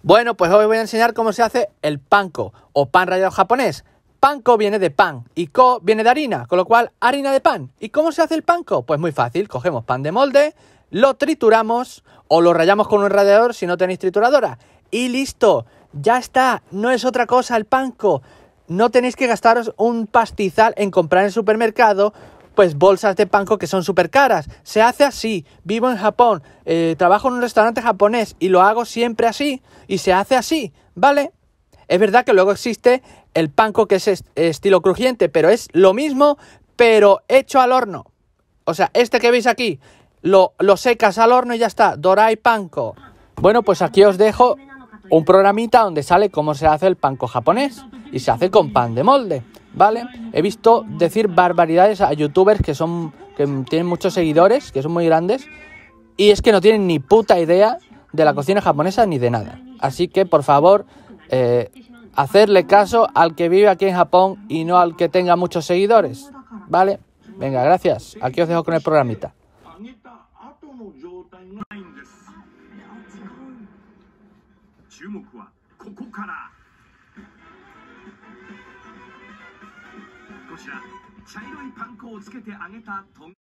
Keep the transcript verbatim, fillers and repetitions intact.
Bueno, pues hoy voy a enseñar cómo se hace el panko o pan rallado japonés. Panko viene de pan y ko viene de harina, con lo cual harina de pan. ¿Y cómo se hace el panko? Pues muy fácil, cogemos pan de molde, lo trituramos o lo rallamos con un rallador si no tenéis trituradora. Y listo, ya está, no es otra cosa el panko. No tenéis que gastaros un pastizal en comprar en el supermercado pues bolsas de panko que son súper caras. Se hace así. Vivo en Japón, eh, trabajo en un restaurante japonés y lo hago siempre así. Y se hace así, ¿vale? Es verdad que luego existe el panko que es est- estilo crujiente, pero es lo mismo, pero hecho al horno. O sea, este que veis aquí, lo, lo secas al horno y ya está. Dorai panko. Bueno, pues aquí os dejo un programita donde sale cómo se hace el panko japonés. Y se hace con pan de molde, ¿vale? He visto decir barbaridades a youtubers que son que tienen muchos seguidores, que son muy grandes, y es que no tienen ni puta idea de la cocina japonesa ni de nada. Así que, por favor, eh, hacerle caso al que vive aquí en Japón y no al que tenga muchos seguidores, ¿vale? Venga, gracias. Aquí os dejo con el programita. 注目はここから。こちら茶色いパン粉をつけて揚げたとん